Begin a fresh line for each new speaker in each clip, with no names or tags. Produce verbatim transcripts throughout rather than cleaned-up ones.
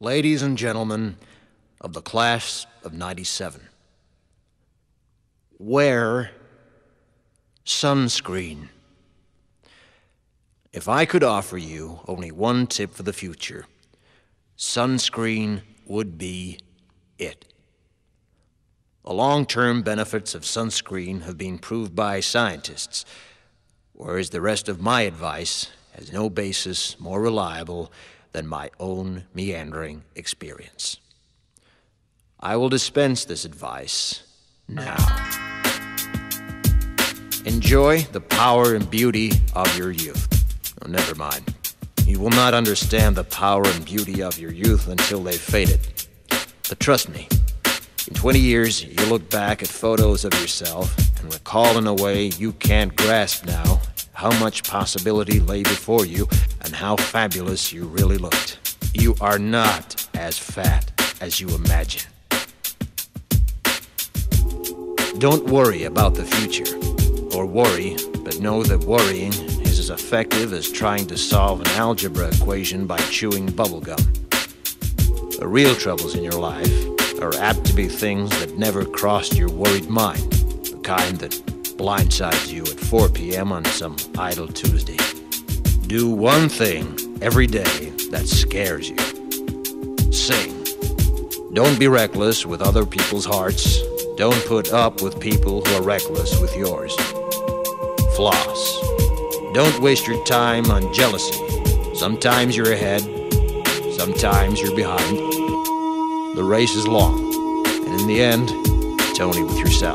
Ladies and gentlemen of the class of ninety-seven, wear sunscreen. If I could offer you only one tip for the future, sunscreen would be it. The long-term benefits of sunscreen have been proved by scientists, whereas the rest of my advice has no basis more reliable than my own meandering experience. I will dispense this advice now. Enjoy the power and beauty of your youth. Oh, never mind. You will not understand the power and beauty of your youth until they've faded. But trust me, in twenty years, you'll look back at photos of yourself and recall in a way you can't grasp now how much possibility lay before you and how fabulous you really looked. You are not as fat as you imagine. Don't worry about the future, or worry, but know that worrying is as effective as trying to solve an algebra equation by chewing bubblegum. The real troubles in your life are apt to be things that never crossed your worried mind, the kind that blindsides you at four p m on some idle Tuesday. Do one thing every day that scares you. Sing. Don't be reckless with other people's hearts. Don't put up with people who are reckless with yours. Floss. Don't waste your time on jealousy. Sometimes you're ahead, sometimes you're behind. The race is long, and in the end, it's only with yourself.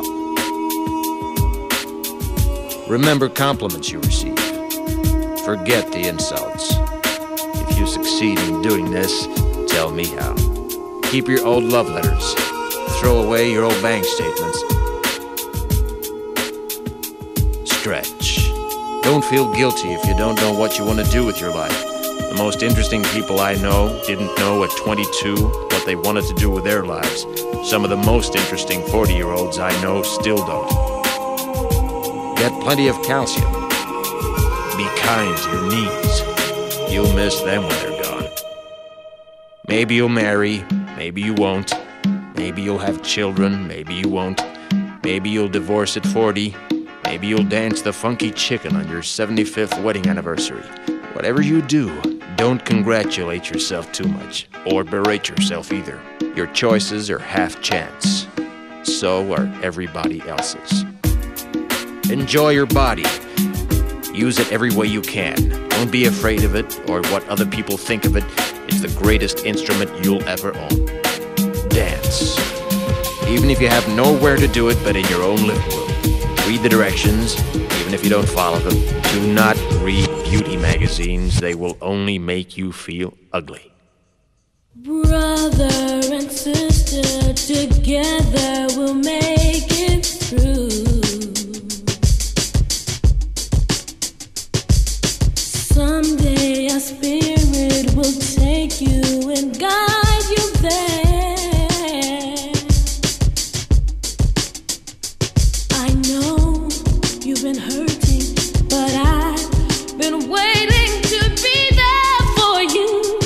Remember compliments you receive. Forget the insults. If you succeed in doing this, tell me how. Keep your old love letters. Throw away your old bank statements. Stretch. Don't feel guilty if you don't know what you want to do with your life. The most interesting people I know didn't know at twenty-two what they wanted to do with their lives. Some of the most interesting forty-year-olds I know still don't. Get plenty of calcium. Be kind to your knees. You'll miss them when they're gone. Maybe you'll marry, maybe you won't. Maybe you'll have children, maybe you won't. Maybe you'll divorce at forty. Maybe you'll dance the funky chicken on your seventy-fifth wedding anniversary. Whatever you do, don't congratulate yourself too much, or berate yourself either. Your choices are half chance. So are everybody else's. Enjoy your body. Use it every way you can. Don't be afraid of it or what other people think of it. It's the greatest instrument you'll ever own. Dance. Even if you have nowhere to do it but in your own living room. Read the directions, even if you don't follow them. Do not read beauty magazines. They will only make you feel ugly.
Brother and sister, together we'll make it through. Someday our spirit will take you and guide you there. I know you've been hurting, but I've been waiting to be there for you.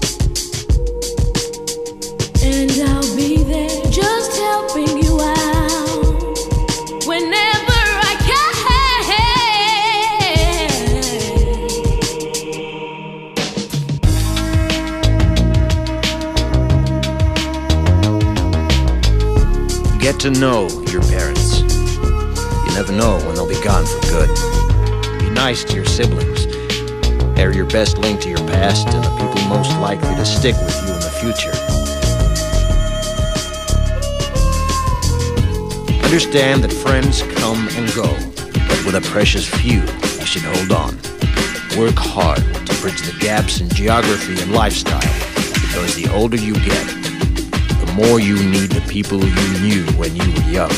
And I'll be there just helping you out whenever I can.
Get to know your parents. You never know when they'll be gone for good. Be nice to your siblings. They're your best link to your past and the people most likely to stick with you in the future. Understand that friends come and go, but with a precious few, you should hold on. Work hard to bridge the gaps in geography and lifestyle, because the older you get, the more you need the people you knew when you were young.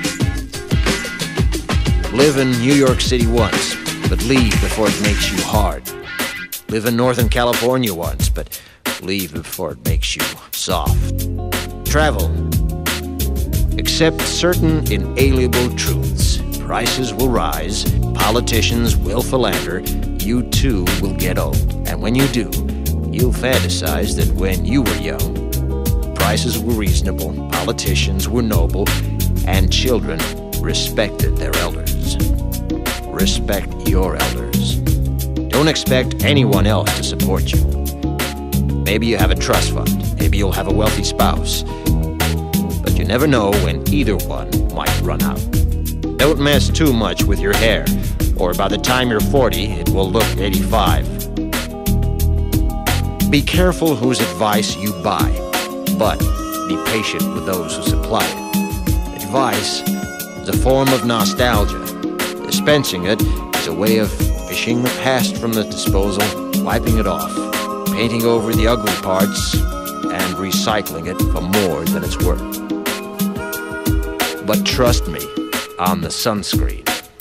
Live in New York City once, but leave before it makes you hard. Live in Northern California once, but leave before it makes you soft. Travel. Accept certain inalienable truths. Prices will rise, politicians will philander, you too will get old. And when you do, You'll fantasize that when you were young, prices were reasonable, politicians were noble, and children respected their elders. Respect your elders. Don't expect anyone else to support you. Maybe you have a trust fund, maybe you'll have a wealthy spouse, but you never know when either one might run out. Don't mess too much with your hair, or by the time you're forty, it will look eighty-five. Be careful whose advice you buy, but be patient with those who supply it. Advice is a form of nostalgia. Dispensing it is a way of fishing the past from the disposal, wiping it off, painting over the ugly parts, and recycling it for more than it's worth. But trust me on the sunscreen.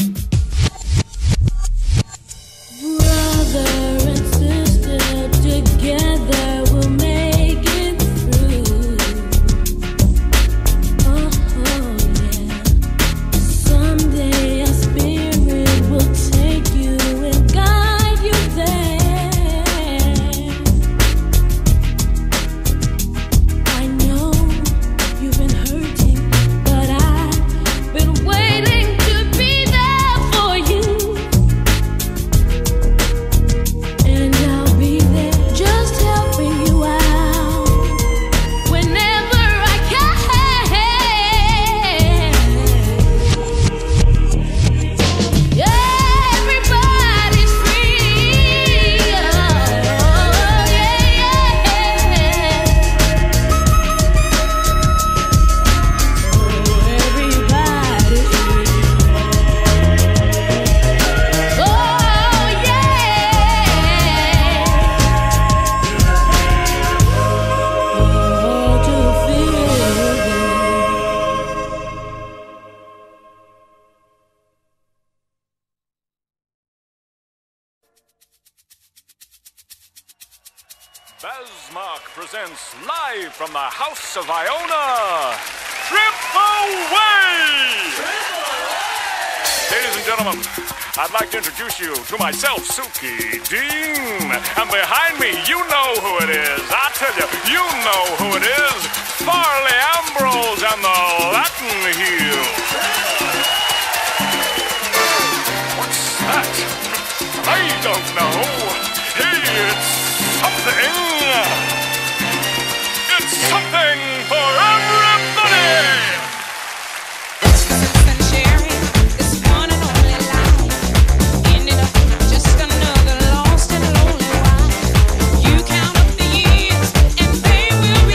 Bismarck presents live from the House of Iona, Trip Away! Ladies and gentlemen, I'd like to introduce you to myself, Suki Dean. And behind me, you know who it is. I tell you, you know who it is. Farley Ambrose and the Latin Heel. What's that? I don't know. Hey, it's something. It's something for everybody. We'll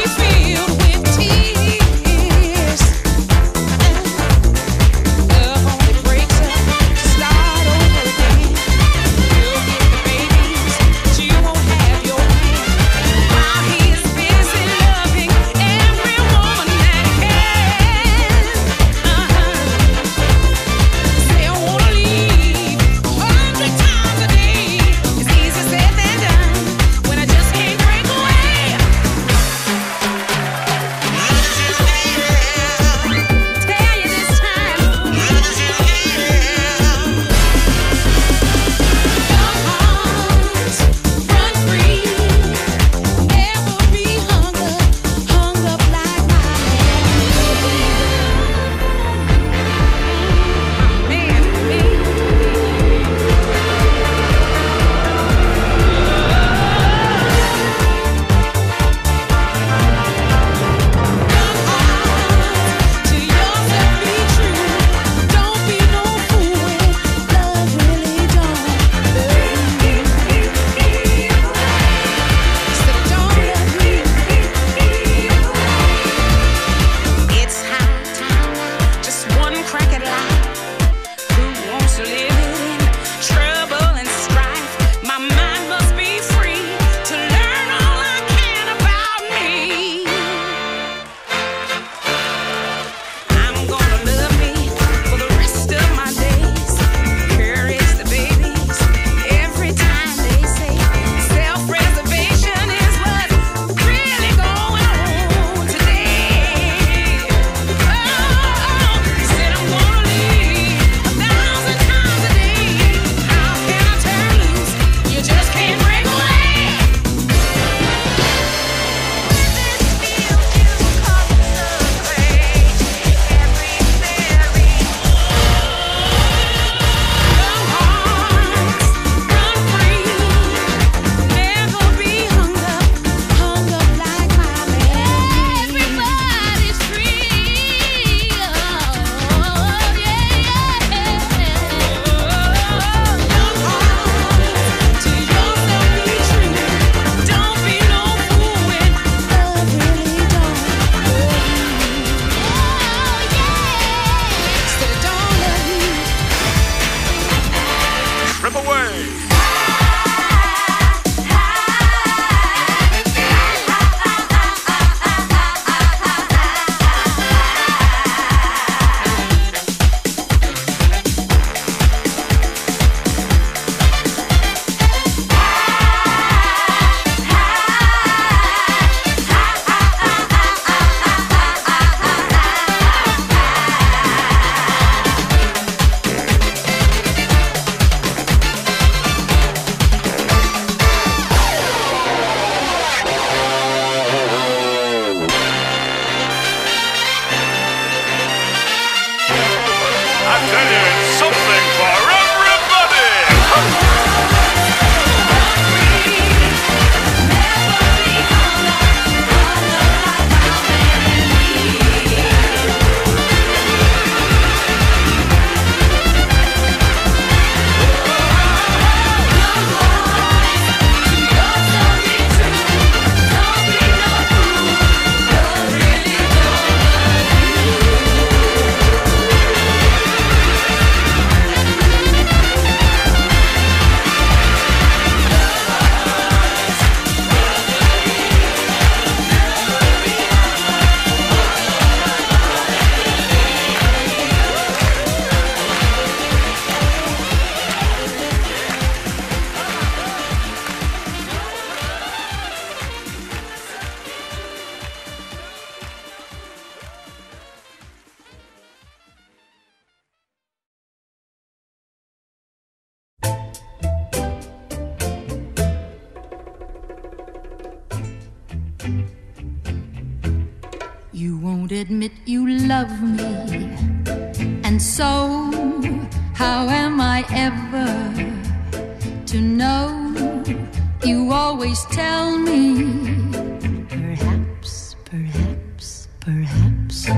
You won't admit you love me, and so how am I ever to know? You always tell me, perhaps, perhaps, perhaps.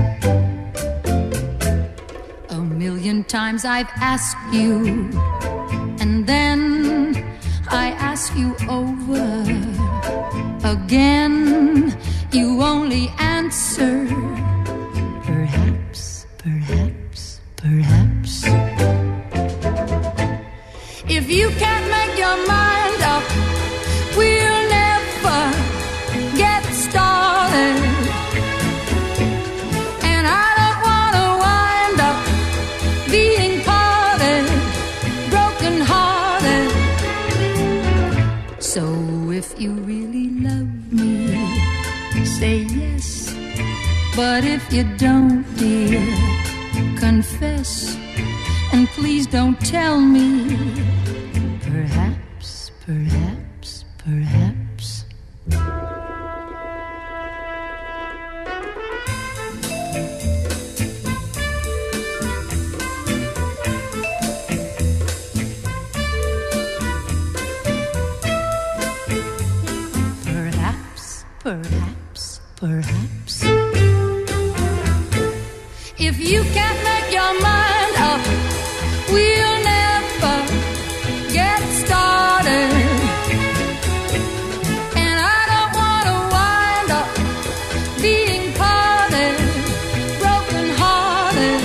A million times I've asked you, and then I ask you over again. You only answer, perhaps, perhaps, perhaps. If you can't make your mind up, we'll never get started. And I don't want to wind up being parted, broken hearted. So if you really love me, say yes. But if you don't, dear, confess. And please don't tell me, perhaps, perhaps, perhaps. Perhaps, perhaps, perhaps. If you can't make your mind up, we'll never get started. And I don't want to wind up being parted, broken hearted.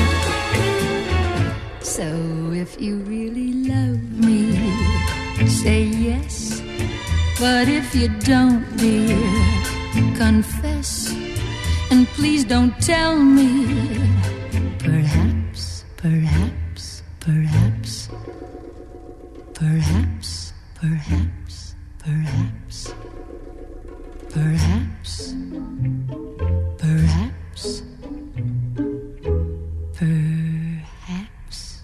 So if you really love me, say yes. But if you don't, dear, confess. And please don't tell me, perhaps, perhaps, perhaps, perhaps, perhaps, perhaps, perhaps, perhaps, perhaps.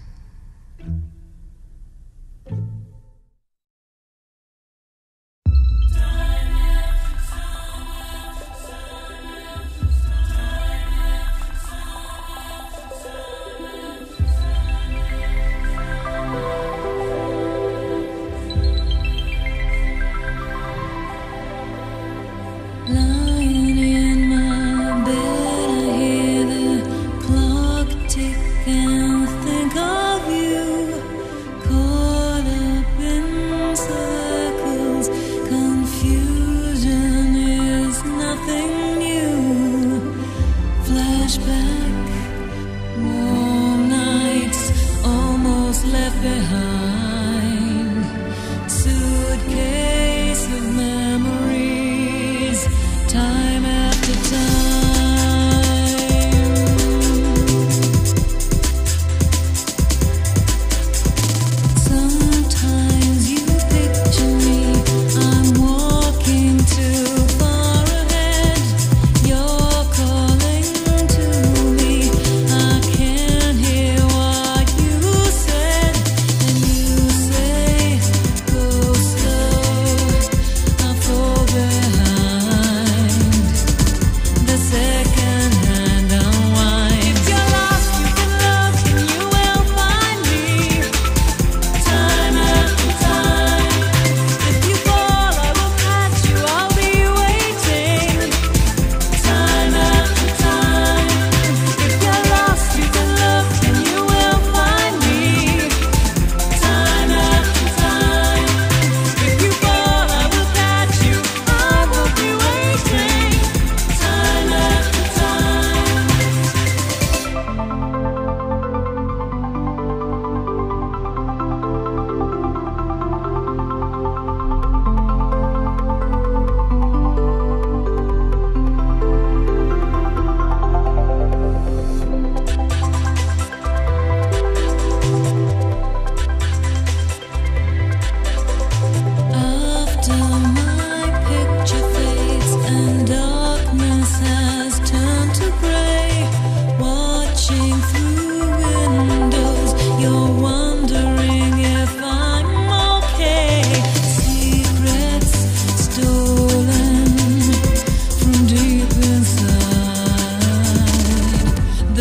Lying in my bed, I hear the clock tick and think of you, caught up in circles. Confusion is nothing new. Flashback, warm nights almost left behind. Suitcase of memories.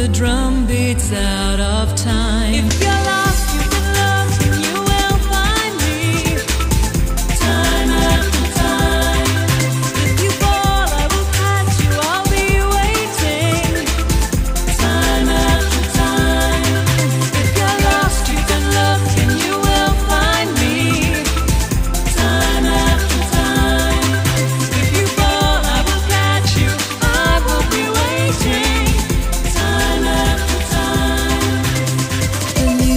drum beats out of time. If you're lost, you've been lost, and you will find me. Time after time. If you fall, I will catch you, I'll be waiting. Time after time. If you're lost, you can look, and you will find me. Time after time. If you fall, I will catch you, I will be waiting. Time after time.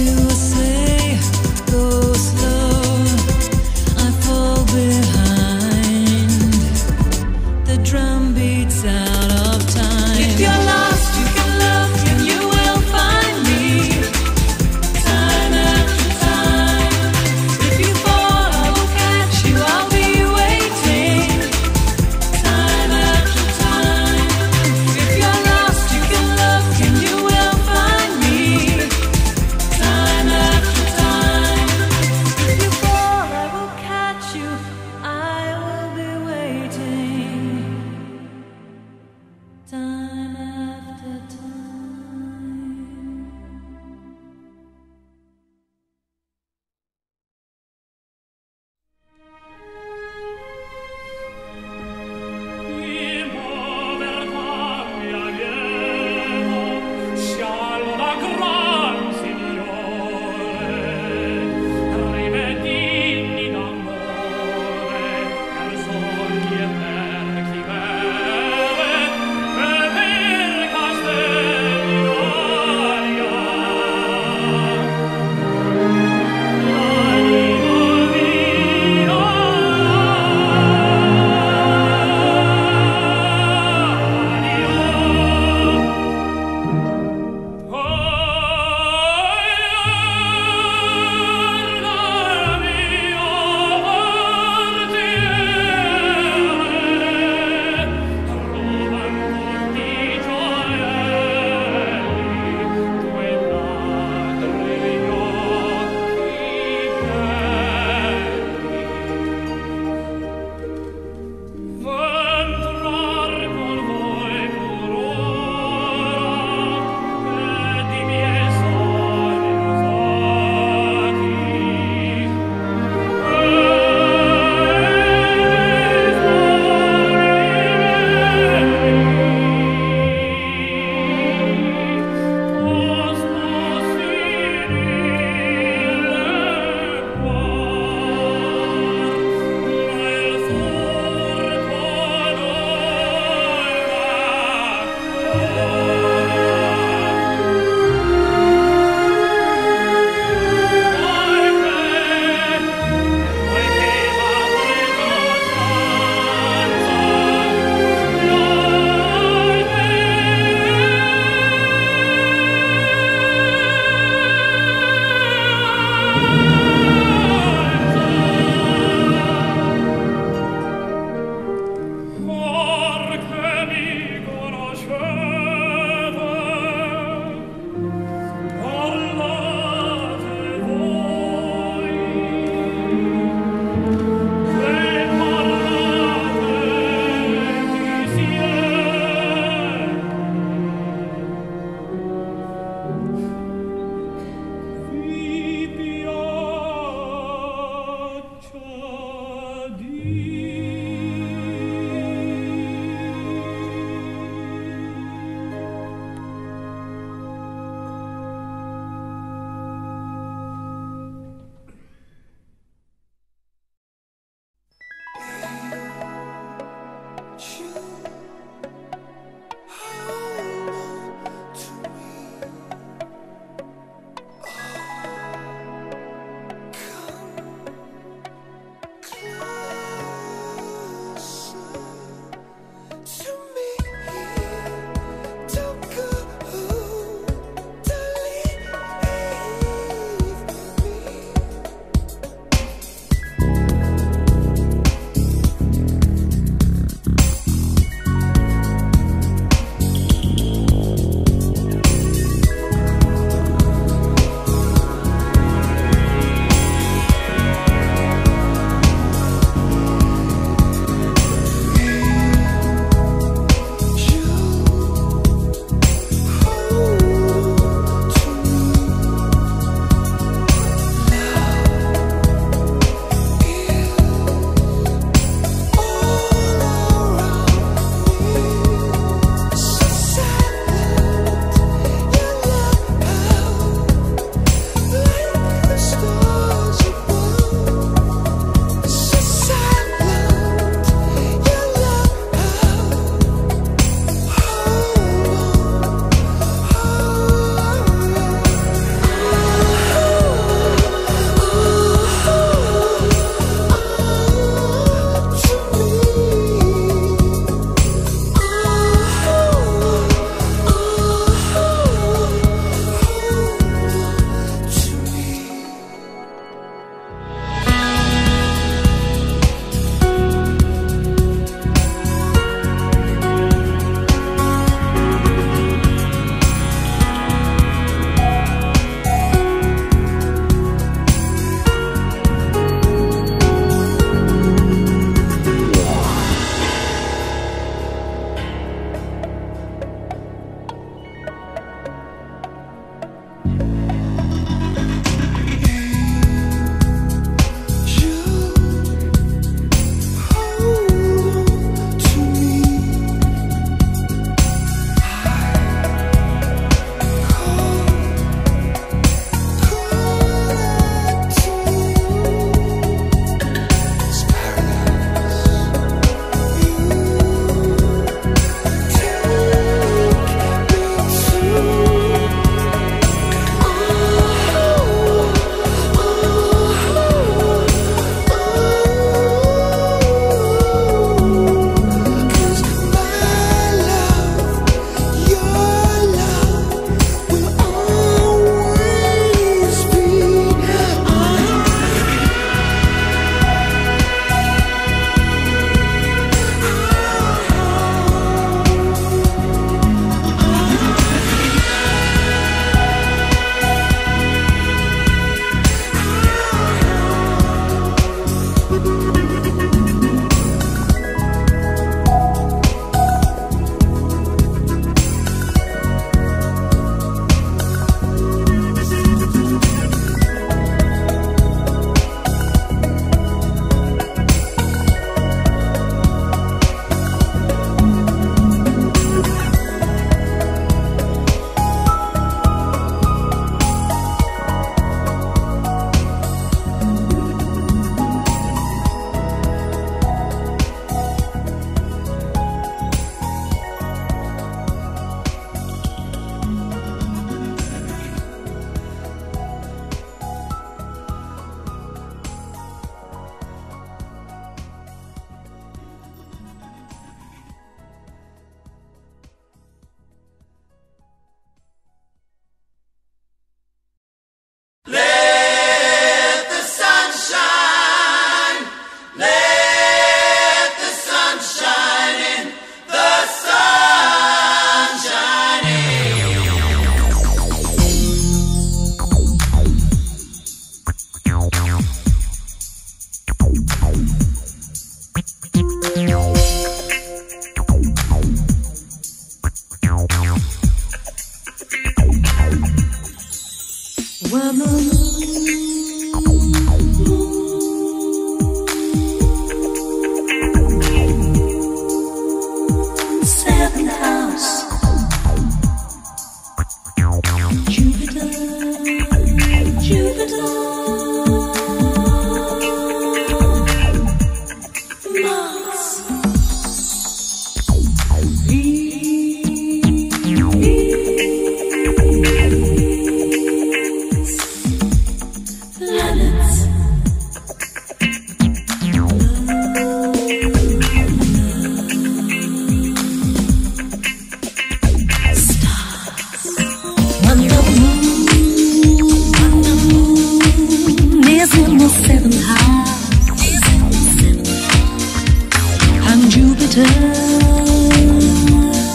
Jupiter.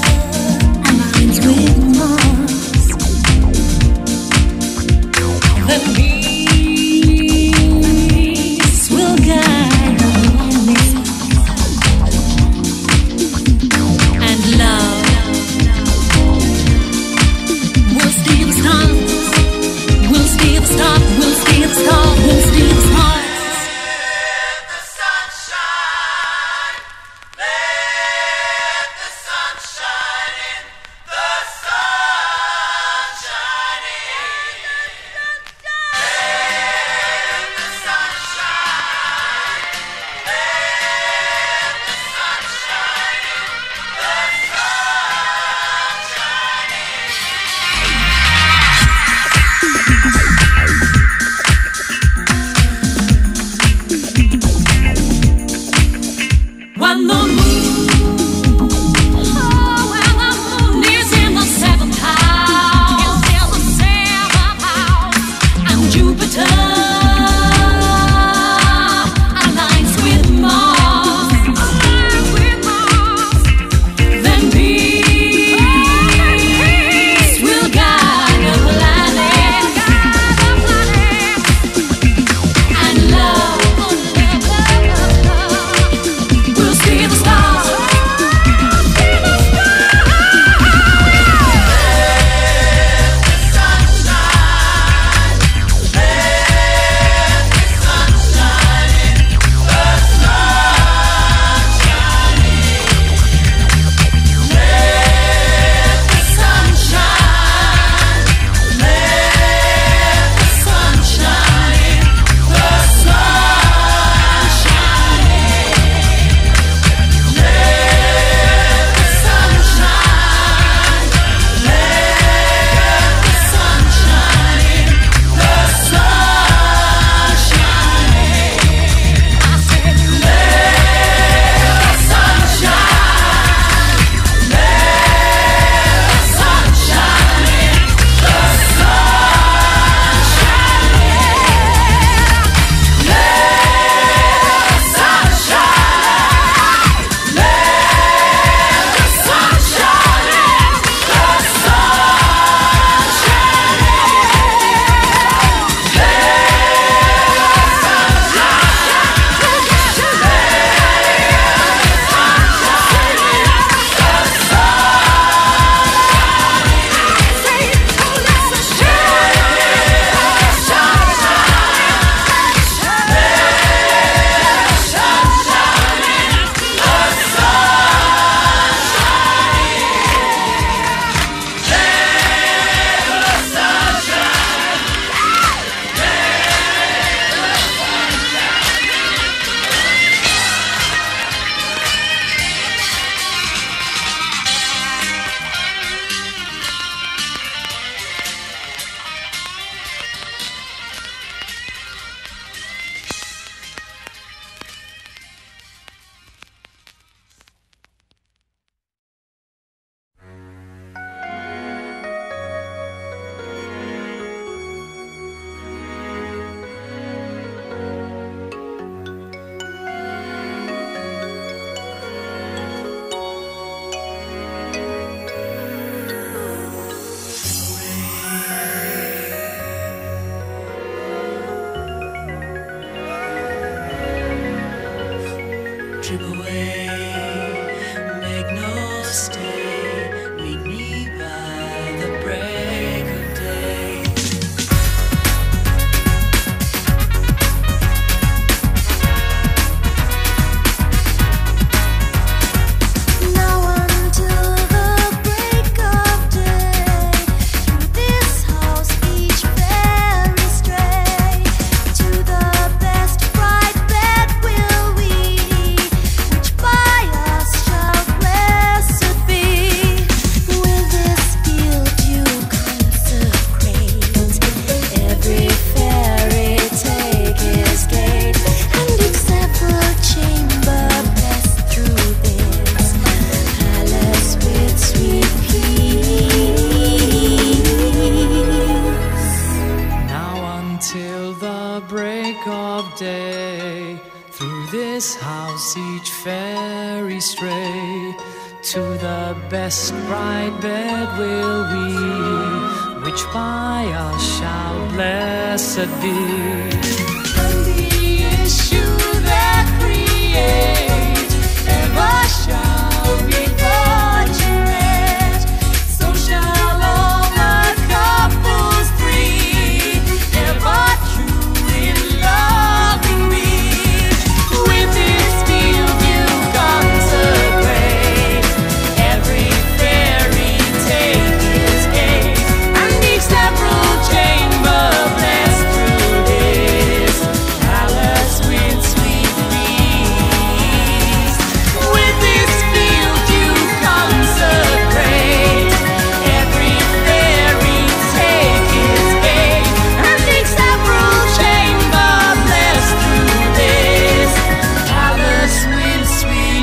this house each fairy stray, to the best bright bed will we, which by us shall blessed be. And the issue that create ever shall be fortunate, so shall all the couples three ever true in loving me. With this field you consecrate, every fairy take his gate, and each several chamber blessed through this palace with sweet peace. With this field you consecrate, every fairy take his gate, and each several chamber blessed through this palace with sweet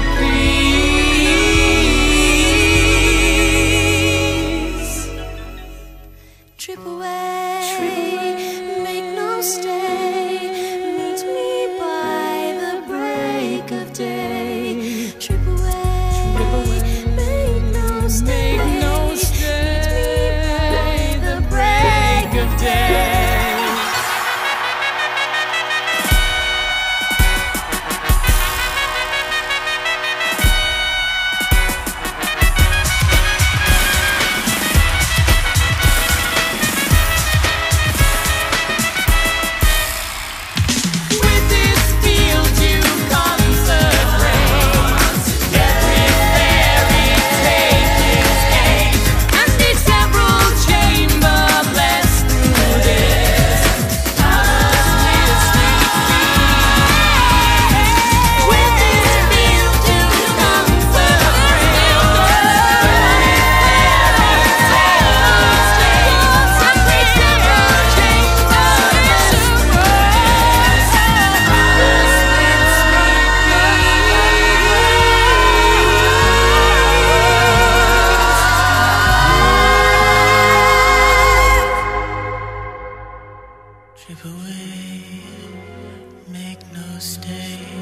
peace. Trip away, make no stay, meet me by the break of day. Trip away, make no stay, meet me by the break of day. With this field you consecrate, every fairy take his gate, and each several chamber blessed through this palace with sweet peace. With this field you consecrate, every fairy take his gate, and each several chamber blessed through this palace with sweet peace. Trip away, make no stay.